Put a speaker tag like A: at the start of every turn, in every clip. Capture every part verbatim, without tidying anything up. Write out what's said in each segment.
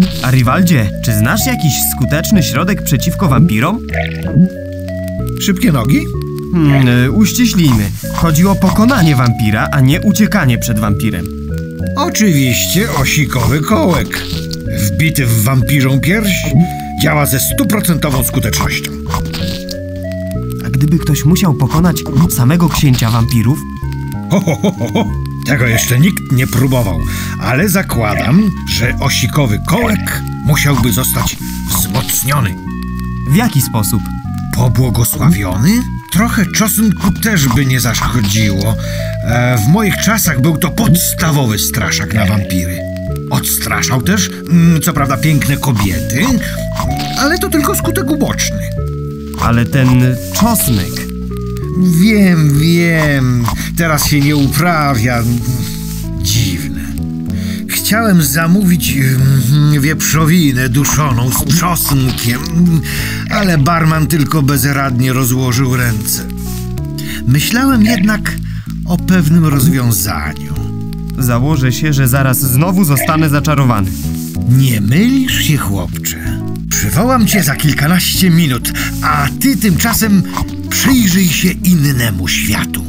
A: Archibaldzie, czy znasz jakiś skuteczny środek przeciwko wampirom?
B: Szybkie nogi?
A: Hmm, y, uściślijmy. Chodzi o pokonanie wampira, a nie uciekanie przed wampirem.
B: Oczywiście osikowy kołek. Wbity w wampirzą pierś działa ze stuprocentową skutecznością.
A: A gdyby ktoś musiał pokonać samego księcia wampirów?
B: Ho, ho, ho, ho, ho. Tego jeszcze nikt nie próbował, ale zakładam, że osikowy kołek musiałby zostać wzmocniony.
A: W jaki sposób?
B: Pobłogosławiony? Trochę czosnku też by nie zaszkodziło. E, w moich czasach był to podstawowy straszak na wampiry. Odstraszał też, mm, co prawda, piękne kobiety, ale to tylko skutek uboczny.
A: Ale ten czosnek...
B: Wiem, wiem. Teraz się nie uprawia. Dziwne. Chciałem zamówić mm, wieprzowinę duszoną z czosnkiem, ale barman tylko bezradnie rozłożył ręce. Myślałem jednak o pewnym rozwiązaniu.
A: Założę się, że zaraz znowu zostanę zaczarowany.
B: Nie mylisz się, chłopcze. Przywołam cię za kilkanaście minut, a ty tymczasem przyjrzyj się innemu światu.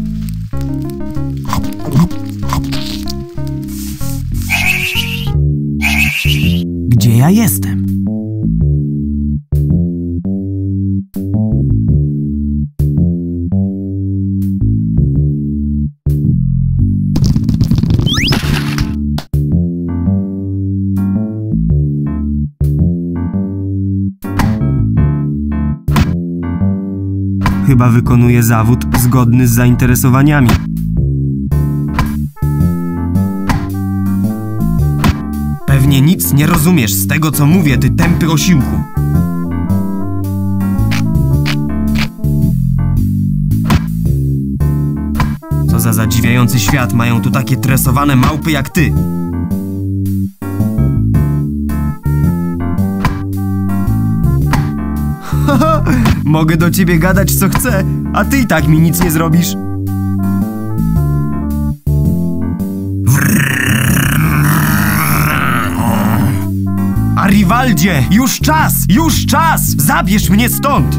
A: Gdzie ja jestem? Chyba wykonuję zawód zgodny z zainteresowaniami. Pewnie nic nie rozumiesz z tego, co mówię, ty tępy osiłku. Co za zadziwiający świat mają tu takie tresowane małpy jak ty. Haha, mogę do ciebie gadać co chcę, a ty i tak mi nic nie zrobisz. Archibaldzie, już czas, już czas! Zabierz mnie stąd!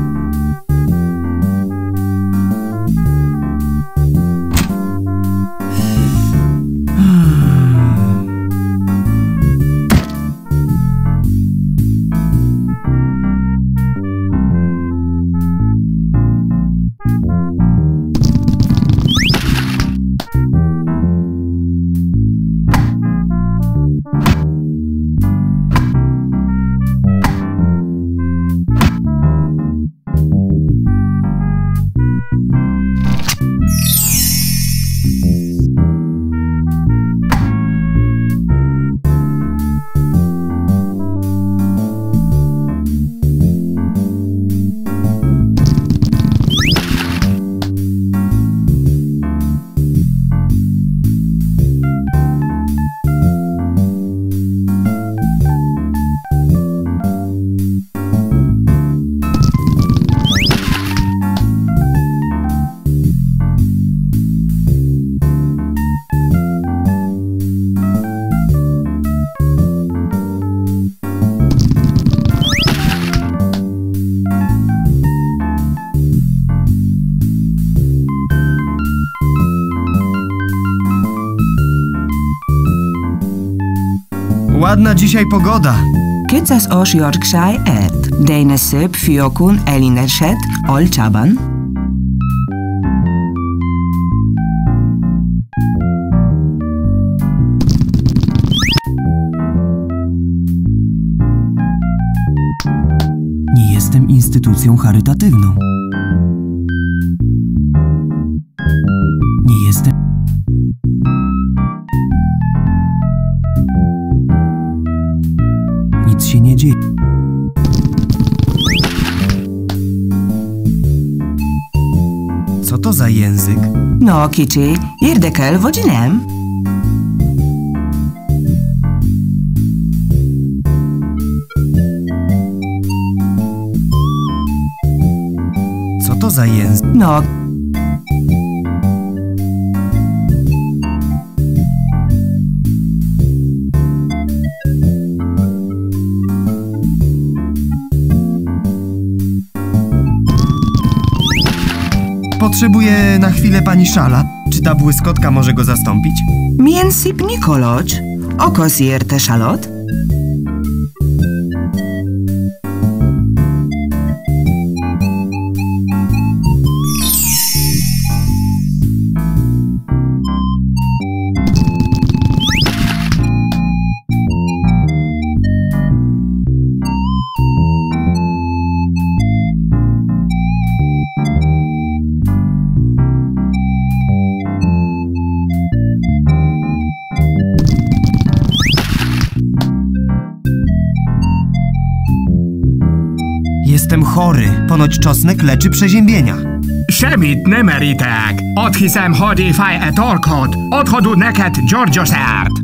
A: Ładna dzisiaj pogoda.
C: Kétszáz Yorkshire et, Dejne szép fiókun elinesett Olcsában.
A: Nie jestem instytucją charytatywną. Nie jestem... Nic się nie dzieje. Co to za język?
C: No, kicsi, érdekel vagy nem?
A: Co to za język?
C: No.
A: Potrzebuję na chwilę pani szala. Czy ta błyskotka może go zastąpić?
C: Mien sip Nikoloć. Oko zjerte szalot?
A: Jestem chory. Ponoć czosnek leczy przeziębienia.
D: Semmit nem merítek. Ott hiszem, hogy fáj e torkod. Ott neked gyógyszert.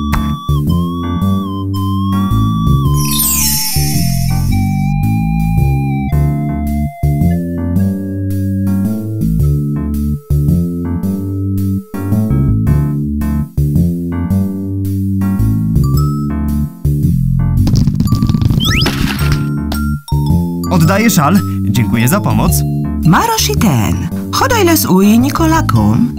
A: Oddaję szal. Dziękuję za pomoc.
C: Maros i ten. Hodaj les uj Nikolakom.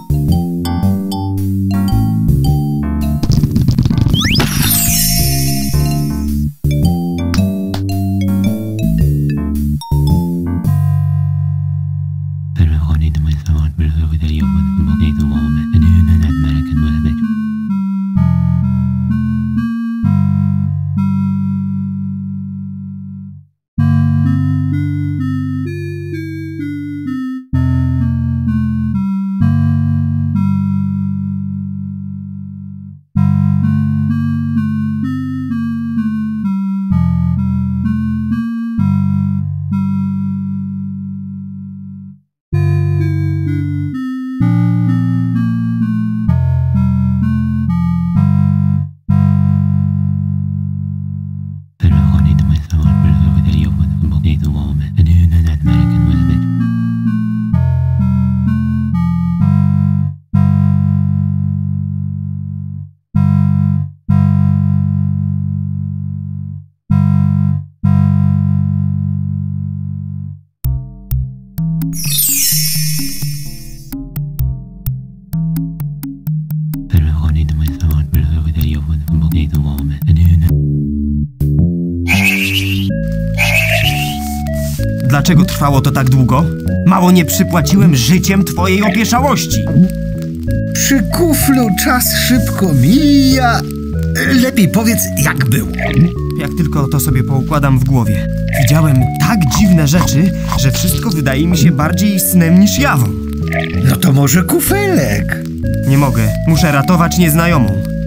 A: Dlaczego trwało to tak długo? Mało nie przypłaciłem życiem twojej opieszałości.
B: Przy kuflu czas szybko mija. Lepiej powiedz, jak było.
A: Jak tylko to sobie poukładam w głowie. Widziałem tak dziwne rzeczy, że wszystko wydaje mi się bardziej snem niż jawą.
B: No to może kufelek?
A: Nie mogę. Muszę ratować nieznajomą.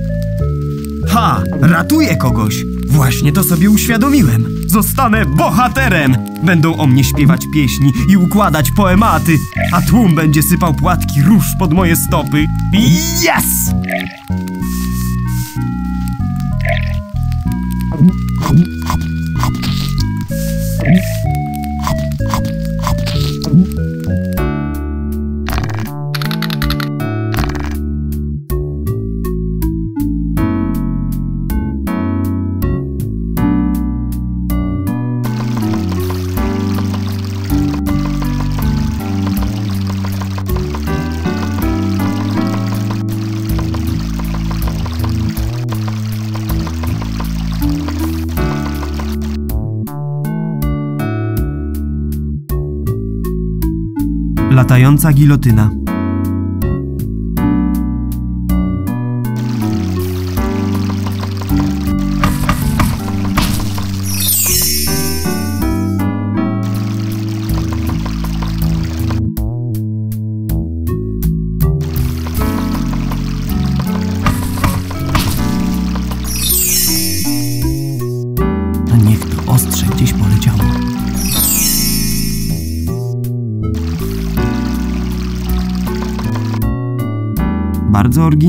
A: Ha! Ratuję kogoś! Właśnie to sobie uświadomiłem. Zostanę bohaterem! Będą o mnie śpiewać pieśni i układać poematy, a tłum będzie sypał płatki róż pod moje stopy. Yes! Latająca gilotyna. A niech to ostrze gdzieś poleciało. Bardzo orgi...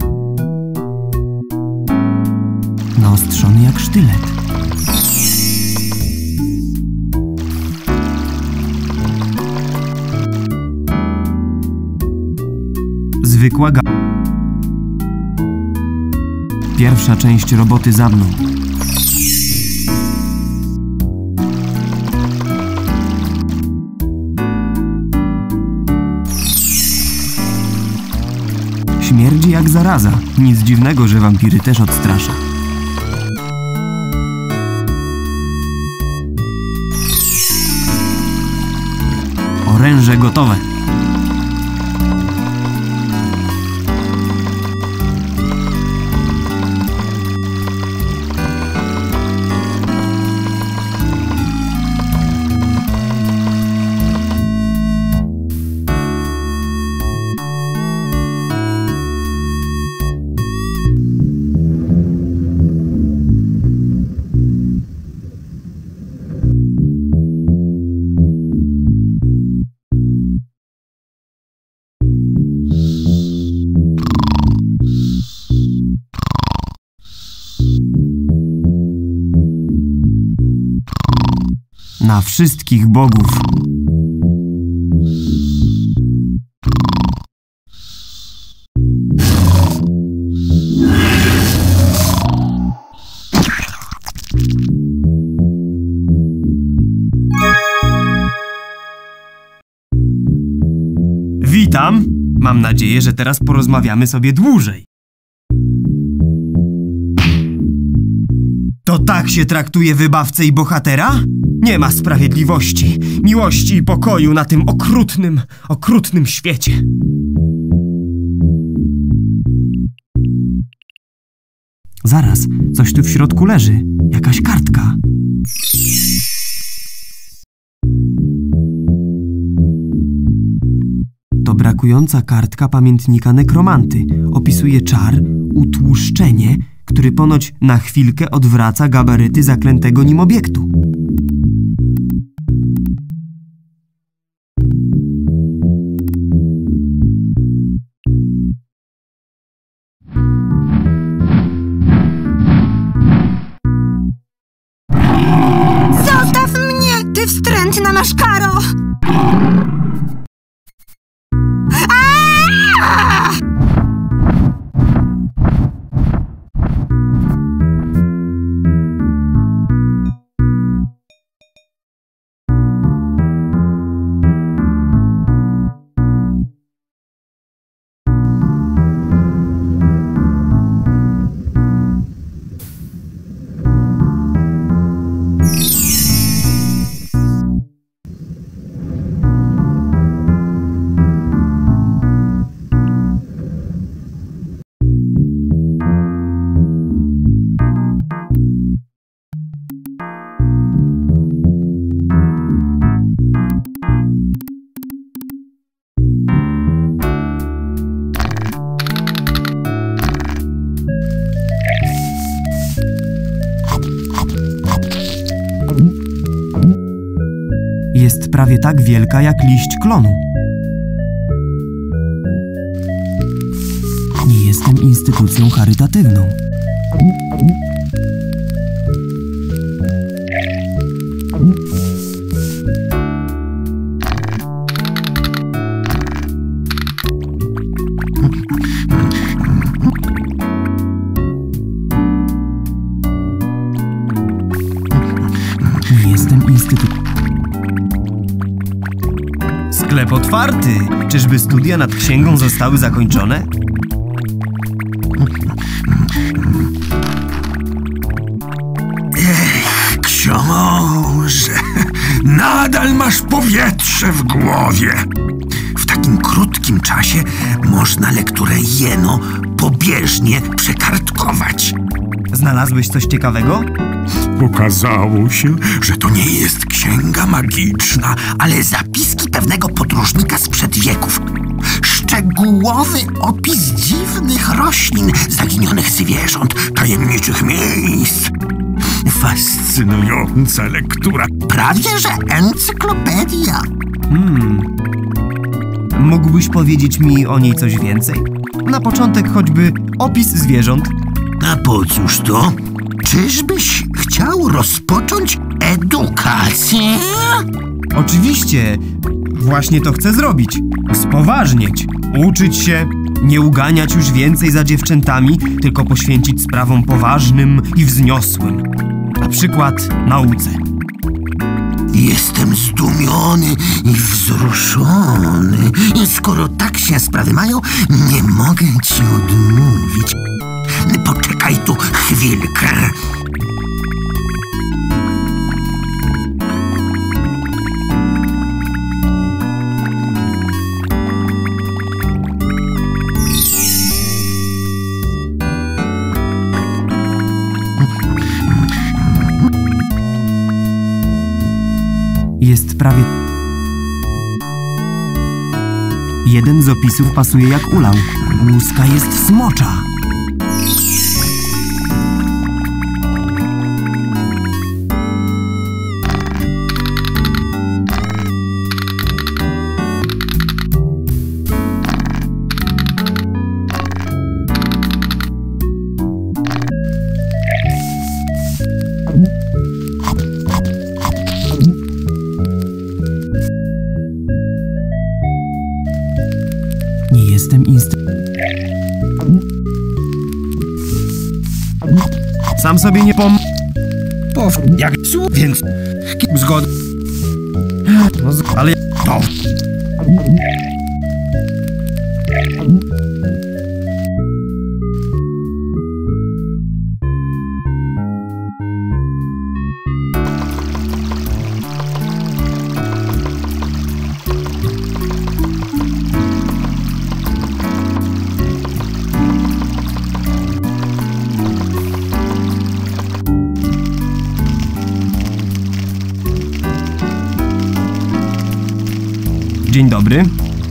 A: Naostrzony jak sztylet. Zwykła ga... Pierwsza część roboty za mną. Śmierdzi jak zaraza. Nic dziwnego, że wampiry też odstrasza. Oręże gotowe. Na wszystkich bogów. Witam. Mam nadzieję, że teraz porozmawiamy sobie dłużej. To tak się traktuje wybawcę i bohatera? Nie ma sprawiedliwości, miłości i pokoju na tym okrutnym, okrutnym świecie. Zaraz, coś tu w środku leży. Jakaś kartka. To brakująca kartka pamiętnika nekromanty. Opisuje czar, utłuszczenie, który ponoć na chwilkę odwraca gabaryty zaklętego nim obiektu.
C: Zostaw mnie, ty wstrętna maszkaro! Aaaa!
A: Jest prawie tak wielka jak liść klonu. Nie jestem instytucją charytatywną. Nie jestem instytucją. Sklep otwarty. Czyżby studia nad księgą zostały zakończone?
E: Ech, książę, nadal masz powietrze w głowie. W takim krótkim czasie można lekturę jeno pobieżnie przekartkować.
A: Znalazłeś coś ciekawego?
E: Okazało się, że to nie jest księga magiczna, ale zapiski pewnego podróżnika sprzed wieków. Szczegółowy opis dziwnych roślin, zaginionych zwierząt, tajemniczych miejsc. Fascynująca lektura. Prawie że encyklopedia.
A: Hmm. Mógłbyś powiedzieć mi o niej coś więcej? Na początek choćby opis zwierząt.
E: A po cóż to? Czyżbyś chciał rozpocząć edukację?
A: Oczywiście. Właśnie to chcę zrobić. Spoważnieć. Uczyć się. Nie uganiać już więcej za dziewczętami, tylko poświęcić sprawom poważnym i wzniosłym. Na przykład nauce.
E: Jestem zdumiony i wzruszony. I skoro tak się sprawy mają, nie mogę ci odmówić. Poczekaj tu chwilkę.
A: Jest prawie... Jeden z opisów pasuje jak ulał. Łuska jest smocza. Nie jestem inst... Sam sobie nie pom...
B: Pow... jak su... więc... zgod...
A: No, z... ale...
B: To...
A: Dzień dobry.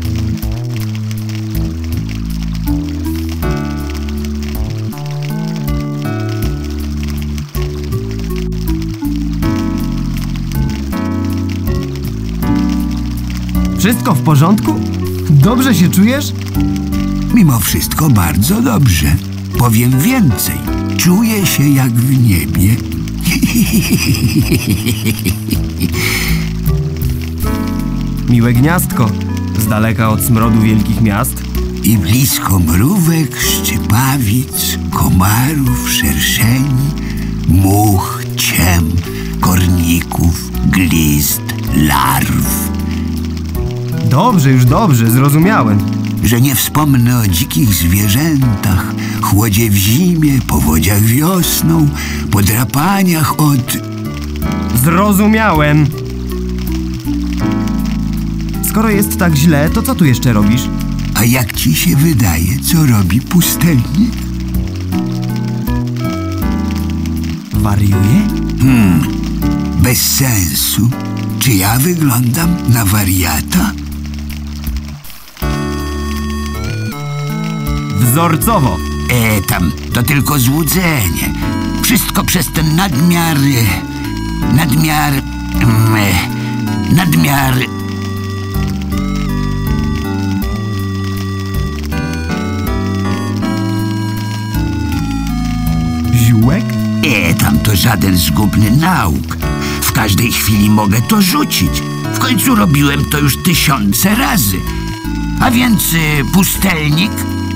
A: Wszystko w porządku? Dobrze się czujesz?
F: Mimo wszystko bardzo dobrze. Powiem więcej. Czuję się jak w niebie.
A: Miłe gniazdko. Z daleka od smrodu wielkich miast.
F: I blisko mrówek, szczypawic, komarów, szerszeni, much, ciem, korników, glist, larw.
A: Dobrze, już dobrze, zrozumiałem.
F: Że nie wspomnę o dzikich zwierzętach, chłodzie w zimie, powodziach wiosną, podrapaniach od...
A: Zrozumiałem. Skoro jest tak źle, to co tu jeszcze robisz?
F: A jak ci się wydaje, co robi pustelnik?
A: Wariuje?
F: Hmm, bez sensu. Czy ja wyglądam na wariata?
A: Wzorcowo.
F: E, tam, to tylko złudzenie. Wszystko przez ten nadmiar... Nadmiar... Nadmiar...
A: Ziółek?
F: E, tam to żaden zgubny nauk. W każdej chwili mogę to rzucić. W końcu robiłem to już tysiące razy. A więc y, pustelnik...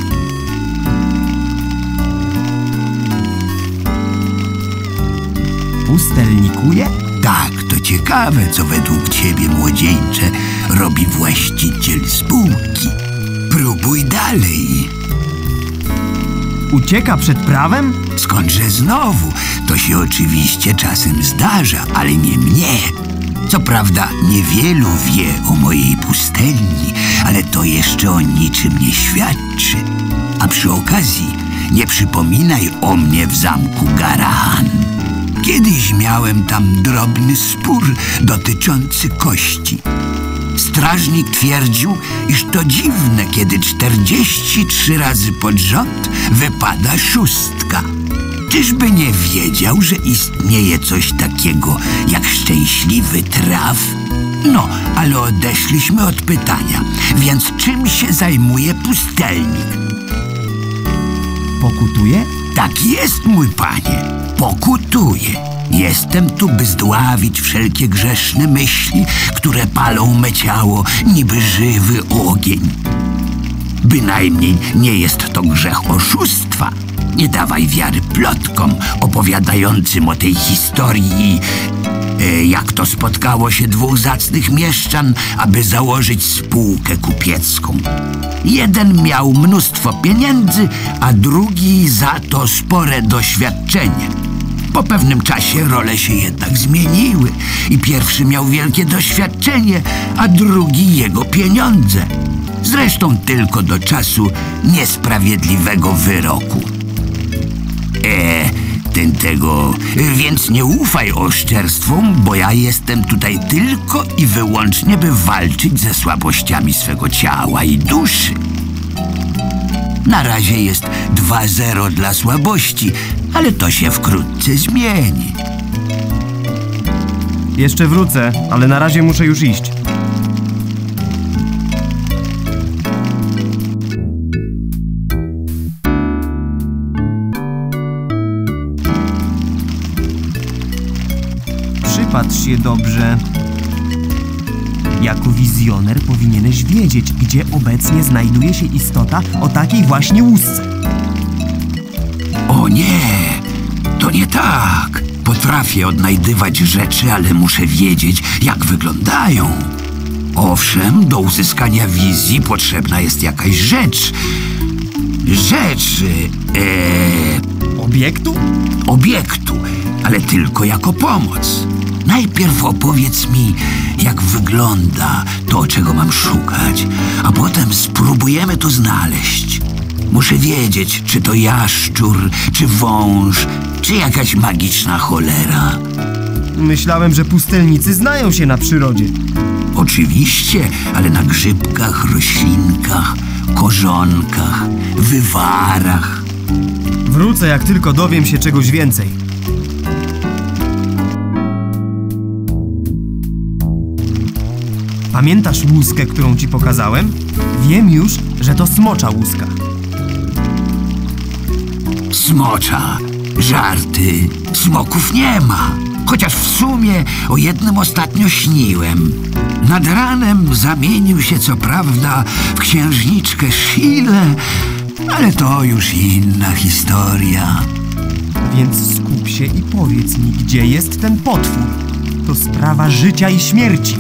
A: Pustelnikuje?
F: Tak, to ciekawe, co według ciebie, młodzieńcze, robi właściciel spółki. Próbuj dalej.
A: Ucieka przed prawem?
F: Skądże znowu? To się oczywiście czasem zdarza, ale nie mnie. Co prawda niewielu wie o mojej pustelni, ale to jeszcze o niczym nie świadczy. A przy okazji nie przypominaj o mnie w zamku Garahan. Kiedyś miałem tam drobny spór dotyczący kości. Strażnik twierdził, iż to dziwne, kiedy czterdzieści trzy razy pod rząd wypada szóstka. Czyżby nie wiedział, że istnieje coś takiego jak szczęśliwy traf? No, ale odeszliśmy od pytania, więc czym się zajmuje pustelnik?
A: Pokutuje?
F: Tak jest, mój panie, pokutuje. Jestem tu, by zdławić wszelkie grzeszne myśli, które palą me ciało, niby żywy ogień. Bynajmniej nie jest to grzech oszustwa. Nie dawaj wiary plotkom opowiadającym o tej historii, e, jak to spotkało się dwóch zacnych mieszczan, aby założyć spółkę kupiecką. Jeden miał mnóstwo pieniędzy, a drugi za to spore doświadczenie. Po pewnym czasie role się jednak zmieniły i pierwszy miał wielkie doświadczenie, a drugi jego pieniądze. Zresztą tylko do czasu niesprawiedliwego wyroku. E, ten tego... Więc nie ufaj oszczerstwom, bo ja jestem tutaj tylko i wyłącznie, by walczyć ze słabościami swego ciała i duszy. Na razie jest dwa zero dla słabości, ale to się wkrótce zmieni.
A: Jeszcze wrócę, ale na razie muszę już iść. Przypatrz się dobrze. Jako wizjoner powinieneś wiedzieć, gdzie obecnie znajduje się istota o takiej właśnie łusce.
F: O nie, to nie tak. Potrafię odnajdywać rzeczy, ale muszę wiedzieć, jak wyglądają. Owszem, do uzyskania wizji potrzebna jest jakaś rzecz. Rzecz... E...
A: Obiektu?
F: Obiektu, ale tylko jako pomoc. Najpierw opowiedz mi, jak wygląda to, czego mam szukać, a potem spróbujemy to znaleźć. Muszę wiedzieć, czy to jaszczur, czy wąż, czy jakaś magiczna cholera.
A: Myślałem, że pustelnicy znają się na przyrodzie.
F: Oczywiście, ale na grzybkach, roślinkach, korzonkach, wywarach.
A: Wrócę, jak tylko dowiem się czegoś więcej. Pamiętasz łuskę, którą ci pokazałem? Wiem już, że to smocza łuska.
F: Smocza? Żarty. Smoków nie ma. Chociaż w sumie o jednym ostatnio śniłem. Nad ranem zamienił się co prawda w księżniczkę Shilę, ale to już inna historia.
A: Więc skup się i powiedz mi, gdzie jest ten potwór. To sprawa życia i śmierci.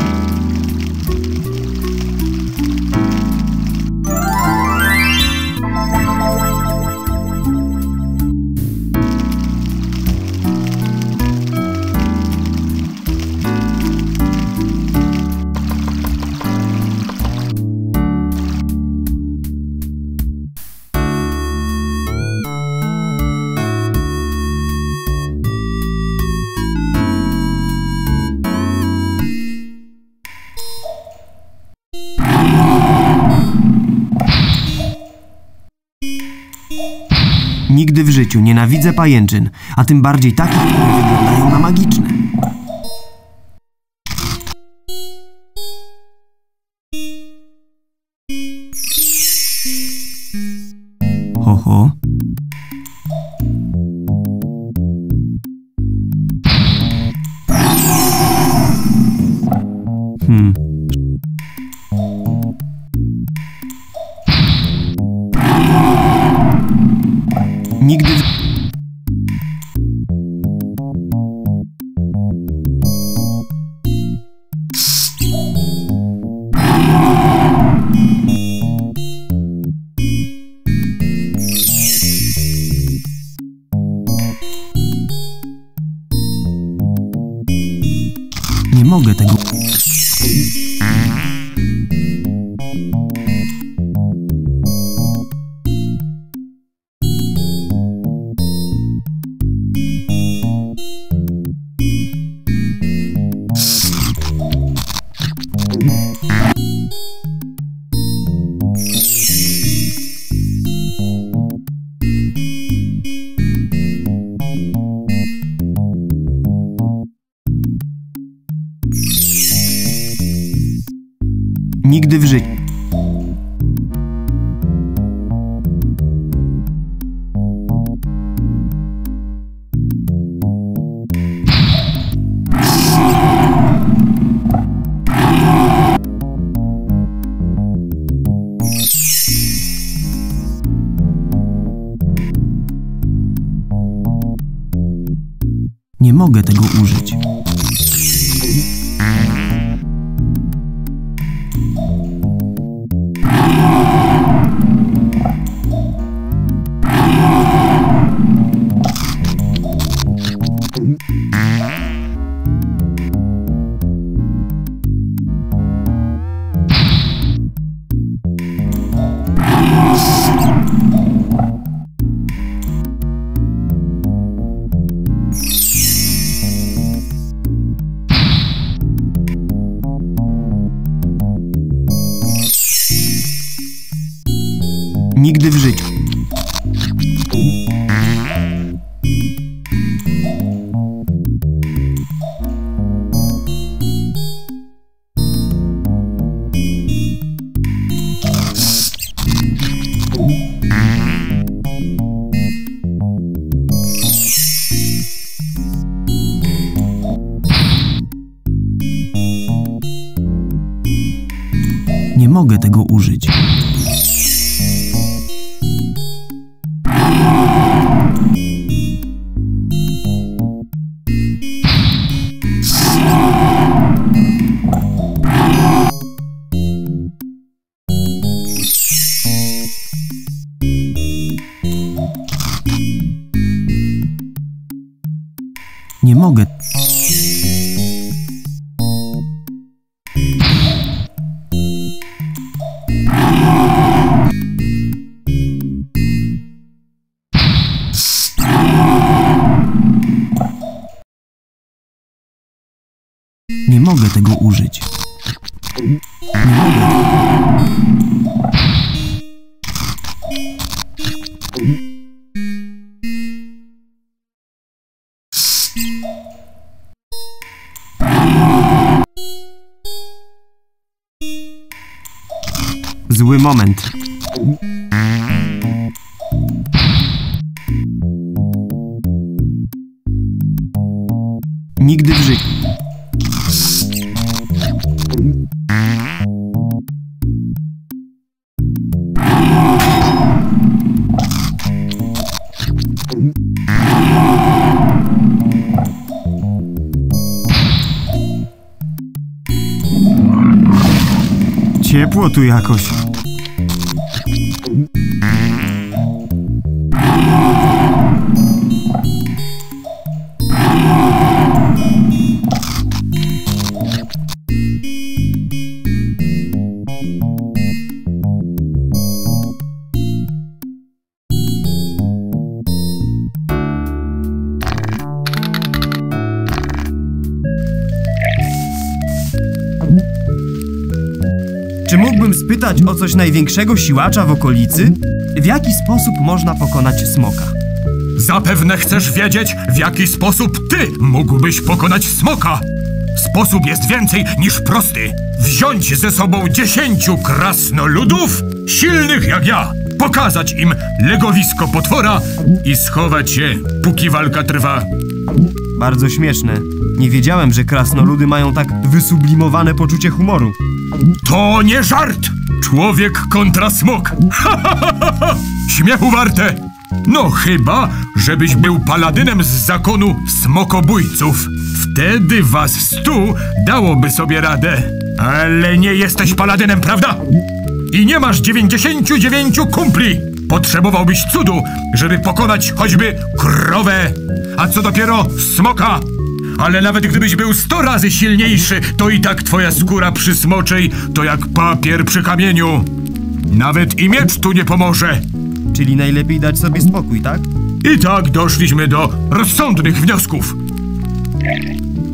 A: Nigdy w życiu nienawidzę pajęczyn, a tym bardziej takich, które wyglądają na magiczne. Ho, ho. Hmm. Nigdy... Nie mogę tego... Nigdy w życiu. Nie mogę tego użyć. Nigdy w życiu. Nie mogę tego użyć. Nie mogę. Nie mogę tego użyć. Nie mogę. Zły moment. Nigdy w życiu. Ciepło tu jakoś. Czy mógłbym spytać o coś największego siłacza w okolicy? W jaki sposób można pokonać smoka?
G: Zapewne chcesz wiedzieć, w jaki sposób ty mógłbyś pokonać smoka. Sposób jest więcej niż prosty. Wziąć ze sobą dziesięciu krasnoludów, silnych jak ja, pokazać im legowisko potwora i schować się, póki walka trwa.
A: Bardzo śmieszne. Nie wiedziałem, że krasnoludy mają tak wysublimowane poczucie humoru.
G: To nie żart! Człowiek kontra smok! Ha, ha, ha, ha. Śmiechu warte! No chyba, żebyś był paladynem z zakonu smokobójców. Wtedy was stu dałoby sobie radę. Ale nie jesteś paladynem, prawda? I nie masz dziewięćdziesięciu dziewięciu kumpli. Potrzebowałbyś cudu, żeby pokonać choćby krowę. A co dopiero smoka? Ale nawet gdybyś był sto razy silniejszy, to i tak twoja skóra przy smoczej to jak papier przy kamieniu. Nawet i miecz tu nie pomoże.
A: Czyli najlepiej dać sobie spokój, tak?
G: I tak doszliśmy do rozsądnych wniosków.